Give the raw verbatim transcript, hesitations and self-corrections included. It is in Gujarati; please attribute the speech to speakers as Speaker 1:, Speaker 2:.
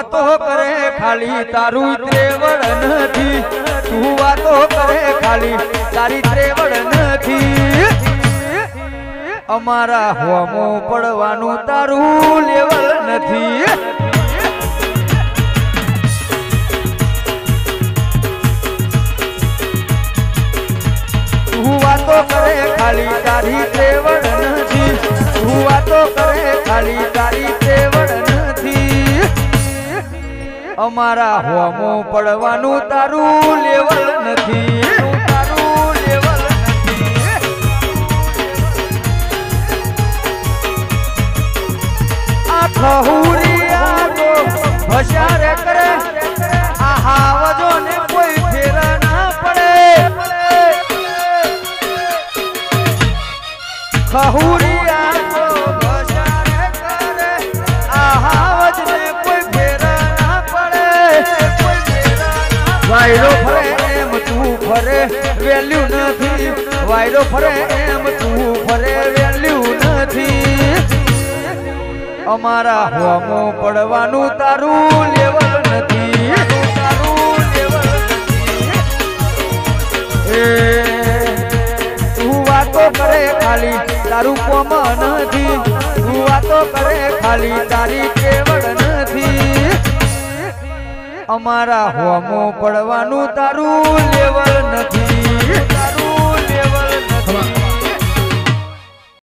Speaker 1: વાતો કરે ખાલી તારું ત્રેવડ નથી તું વાતો કરે ખાલી તારી ત્રેવડ નથી અમારા હોમો પડવાનું તારું લેવલ નથી તું વાતો કરે ખાલી તારી ત્રેવડ નથી તું વાતો કરે ખાલી તારી ત્રેવડ નથી અમારા હોમો પડવાનું તારું લેવલ નથી તારું લેવલ નથી આ ખહુરિયા તો હોશિયાર કરે આ હાવજો ને કોઈ ફેર ના પડે ખહુરિયા તો હોશિયાર કરે આ હાવજ ને કોઈ ફેર ના પડે વાયરો ફરે એમ તું ફરે વેલ્યુ નથી વાયરો ફરે એમ તું ફરે વેલ્યુ નથી અમારા હોમો પડવાનું તારું લેવલ નથી તારું લેવલ નથી એ તું વાતો કરે ખાલી તારું કોમ નથી તું વાતો કરે ખાલી તારી કેવડ નથી અમારા હોમો પડવાનું તારું લેવલ નથી